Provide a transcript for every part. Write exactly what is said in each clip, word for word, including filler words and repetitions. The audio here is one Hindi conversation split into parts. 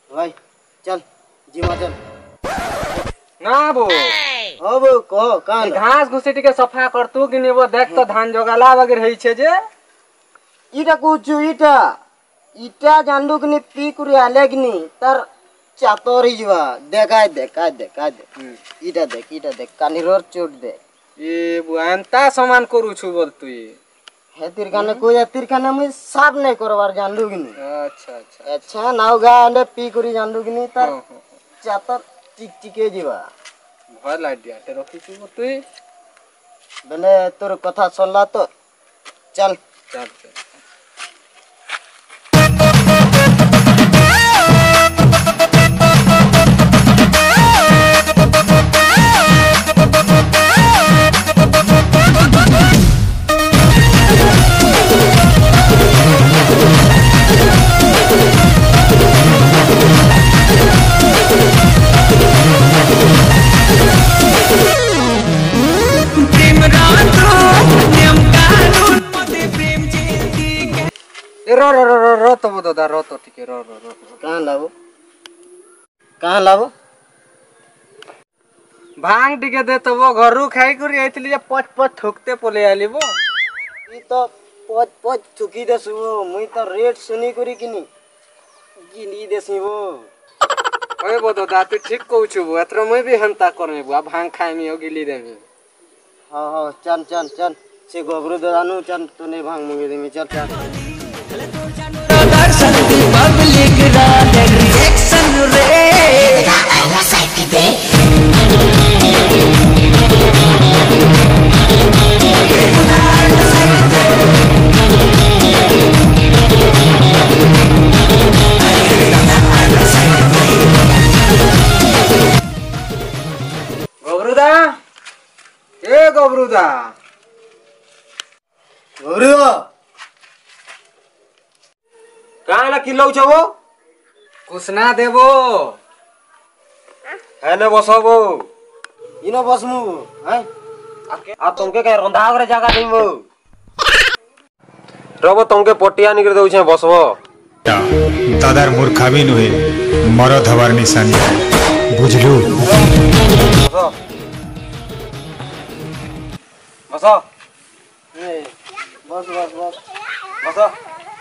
भाई चल जीवा चल ना बो अब कह कान घास घुसेटी के सफा करतू कि नहीं वो देख तो धान जोगाला वगैरह है छे जे इटा कुछ इटा इटा जानलू कि नहीं पी कुरी आले कि नहीं तर चातोर ही जीवा देखाय देखाय देखाय दे इटा देख इटा देख कानीरोर चोट दे ये बुआंता सामान करू छु बोल तू हे तिरखाने कोई तिरखाने में साफ नहीं करवार जानलू कि नहीं अच्छा अच्छा अच्छा नाव गा अंडे पी कुरी जानलू कि नहीं तर चातर टिक टिके जीवा भय लाइट दिया ते रखी छु तू बेले तोर कथा सुनला तो चल चल चल रो रो रो रो रो तो वो दादा रो तो ठीक है रो रो रो कहाँ लाबो कहाँ लाबो भांग टिके दे तो वो घरु खाई करी आइतली पच पच ठोकते पले आली वो ई तो पच पच थुकी देसु वो मुई तो रेट सुनी करी किनी गिनी देसी वो ओए बो दादा तू ठीक कहू छु वो एतरो मैं भी हंता करमे बुआ भांग खाई में गिली देमी हां हां चल चल चल से गोबरू दानु चल तूने भांग मंगे देमी चल चल पब्लिक रा रिएक्शन रे आला साइड दे गोबरूदा ए गोबरूदा गोबरू कहाँ ला किलो छो वो कुछ ना देबो है न बसबो इनो बसमु हैं आ तुमके के रंधा करे जगह देबो रबो तुमके पटिया निकर दउ छे बसबो दादार मूर्खावी नुहे मरद हवार निशानी बुझलू बसो बसो ए बस बस बस बसो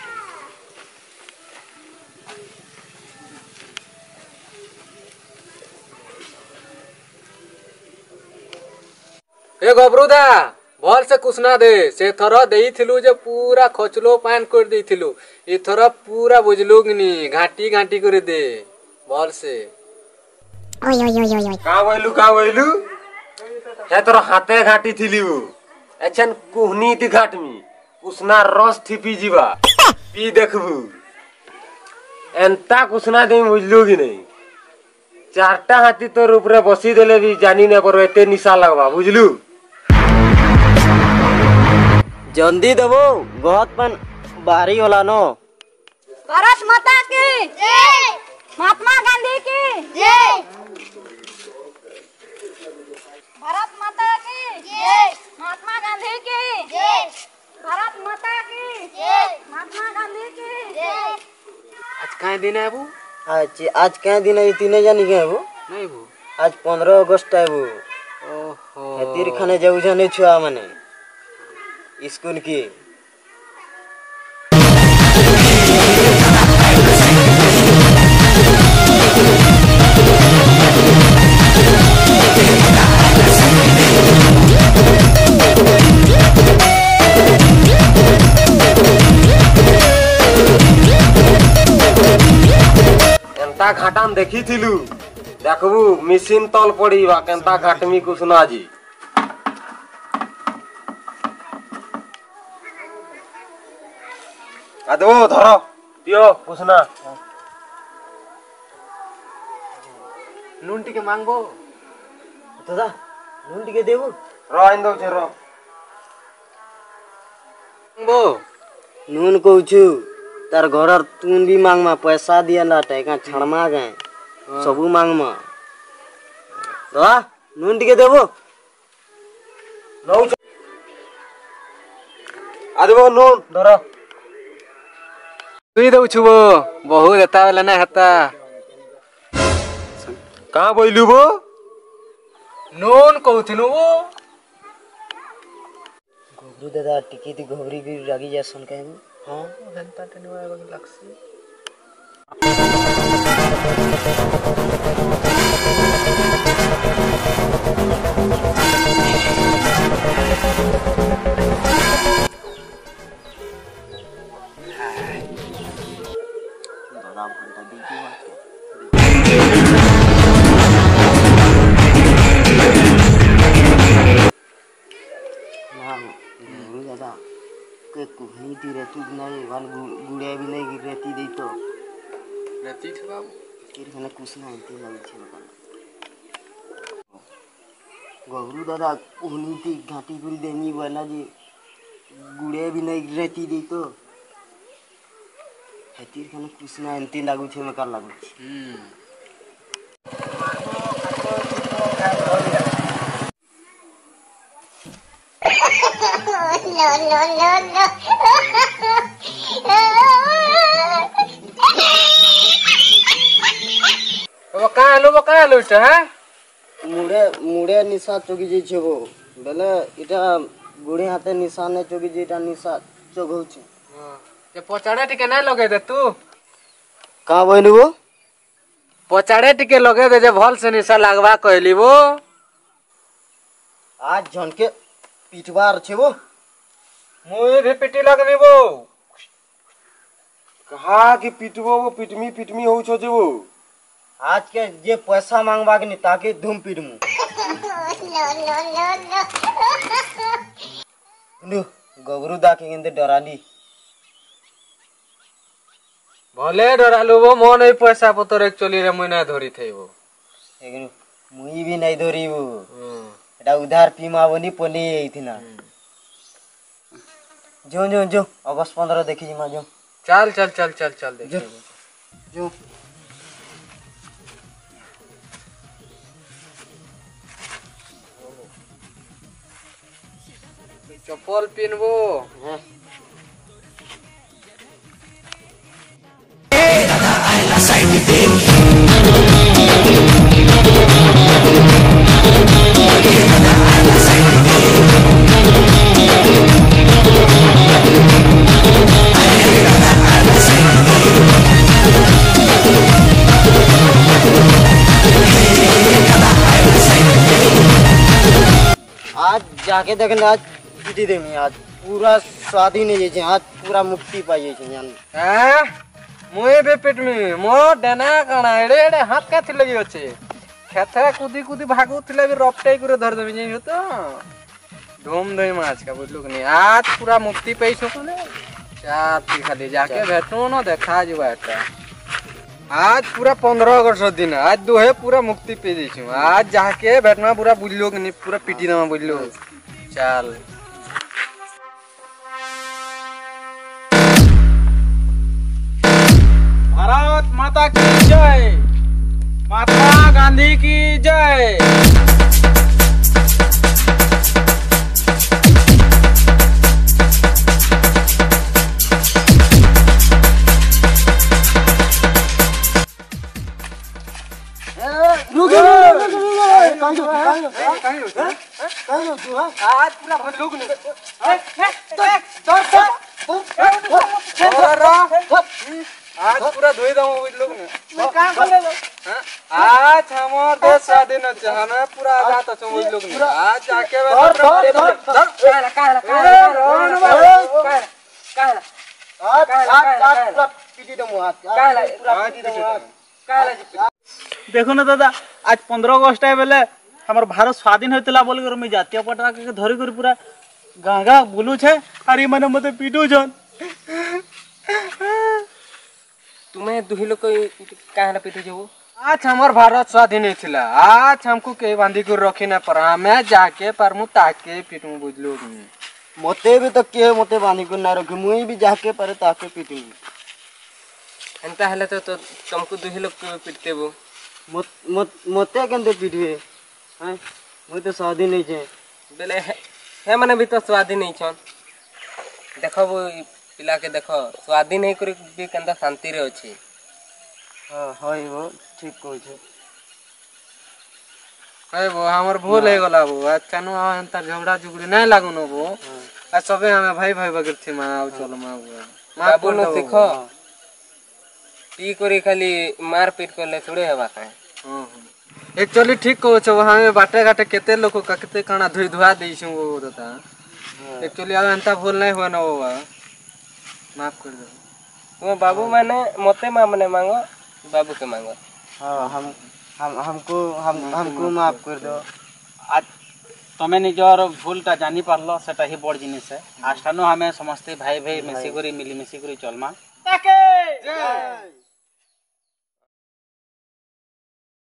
ए गोबरूदा भल से कुछ ना दे से थर देई थिलु जे पूरा खचलो पान कर देई थिलु ई थर पूरा बुझलु गनी घाटी घाटी कर दे भल से ओय ओय ओय ओय का वइलु का वइलु हे तोर हाथे घाटी थिलु एछन कुहनी ती घाटमी कुसना रस थिपी जीवा पी देखबू एंता कुसना दे बुझलु कि नहीं चारटा हाथी तोर ऊपर बसी देले भी जानी ने पर एते निशा लगवा बुझलु जल्दी देबो बहुत पन बाहरी होला नो भारत माता की जय महात्मा गांधी की जय भारत माता की जय महात्मा गांधी की जय भारत माता की जय महात्मा गांधी की जय आज काहे दिन है वो आज आज क्या दिन है तीने जानी के वो नहीं वो आज पंद्रह अगस्त है वो ओहो तीर खाने जाऊ जाने छुआ माने स्कूल की एंता घाटान देखी थिलु देखबू मिसिन तल पड़ी बा केंता घाटमी कुसना जी आदो धरो पियो कुसना नून टिके मांगबो दादा नून टिके देबो रो इन दो छे रो मांगबो नून कहू तार घर तून भी मांग मा पैसा दिया ला टका छड़मा गए सबू मांग मा दादा नून टिके देबो नौ आदो नून धरो तुई दउ छुबो बहुत एता वाला ना हता कहाँ बोलू वो नून कहूथिनु वो गोबरू दादा टिकी ती गोबरी की रागी जैसन कहे हां जनता टेनवा एगो लक्ष्य दादा घंटा दी की बात ना गोबरू दादा के कुहनी ती रहती नहीं वाल गुड़िया भी नहीं रहती दी तो रहती छ बाबू फिर मैंने कुछ ना अंतिम लगी छे गोबरू दादा कुहनी ती घाटी पूरी देनी वाला जी गुड़िया भी नहीं रहती दी तो हेतिर कने कुछ ना अंतिम लागू छे मका लागू छे हम्म No, no, no, no. वो कहाँ लो वो कहाँ लो इटा है मुड़े मुड़े निशा चौकी जे छे वो बेले इटा गुड़े हाथे निशा ने चौकी जे इटा निशा चौगौ छे ये पचाड़े टिके ना लगे दे तू का बहिनी वो पचाड़े टिके लगे दे जे भल से निशा लागवा कहली वो आज झनके पिटवार छे वो मुई भी पिटी लगनी वो कहा कि पिटबो वो पिटमी पिटमी हो छो जे वो आज के जे पैसा मांगबा के नि ताके धूम पिटमु No, no, no, no. नु गोबरू दा के गेंदे डरानी भले डरालू वो मोन नहीं पैसा पतर एक्चुअली रे मुई ना धरी थे वो लेकिन मुई भी नहीं धरी वो एटा उधार पीमा बनी पनी एथिना जो जो जो अगस्त पंद्रह देखी जिमा जो चल चल चल चल चल देख जो जो चप्पल पिनबो आज जाके देखने आज पीटी देमी आज पूरा स्वाधीन है जे आज पूरा मुक्ति पाई जे जान हैं मुई भी पिट में मो डना कणा एडे एडे हाथ का थिले अछि खेथे कुदी कुदी भागु थिले भी रपटाई करे धर देबी नहीं हो तो धूम धई माछ का बुझलु कि नहीं आज पूरा मुक्ति पैसो कोने चार ती खाली जाके भेटो न देखा जीवा एटा आज पूरा पंद्रह अगस्त दिन आज दोहे पूरा मुक्ति पे दैछु आज जाके भेटना पूरा बुझलो कि नहीं पूरा पिटी दमा बुझलो चल भारत माता की जय महात्मा गांधी की जय आज पूरा भर लोग ने आज पूरा धोई दम लोग ने आज हमार देश स्वाधीन है हमें पूरा आजाद है लोग ने आज जाके देखो ना दादा आज पंद्रह अगस्त है बेले हमार भारत स्वाधीन होता बोल कर मैं जातीय पताका के धरी कर पूरा गाँ गाँ बुलू छे और ये मैंने मते पीटू छन तुम्हें दुही लोग कहाँ पीटू जो आज हमार भारत स्वाधीन नहीं आज हमको के बांधी कर रखी ना पर हमें जाके पर मु ताके पीटू बुझलो मते भी तो के मते बांधी को ना रखी मुई भी जाके पर ताके पीटू एंता हले तो तुमको दुही लोग पीटते वो मत मत मते केंते पीटवे हैं मुई तो स्वाधीन नहीं छे बेले हे माने भी तो स्वाधीन नहीं छन देखो वो पिला के देखो स्वाधीन नहीं करी भी केंदा शांति रे अछि हां हाय वो ठीक कहै छे अरे वो हमर भूल है गला वो अच्छा नु अंतर झगड़ा झुगड़ी नहीं लागू न वो आ सबे हमें भाई भाई बगैर थी मां आउ चलो मां बाबू न सीखो पी करी खाली मार पीट करले थोड़े हेबा काहे हां एक्चुअली ठीक कहू छ वहां में बाटे घाटे केते लोग का केते काना धोई धुआ देई छु वो दादा एक्चुअली आ अंता भूल नहीं हुआ न वो माफ कर दो तुम बाबू माने मते मां मने मांगो बाबू के मांगो हाँ हम हम हमको हम हमको माफ कर दो आज तमें निजर भूलटा जानी पारलो सेटा ही बड़ जिनिस है आज ठानो हमें समस्ते भाई भाई मिसी करी मिली मिसी करी चलमा ताके जय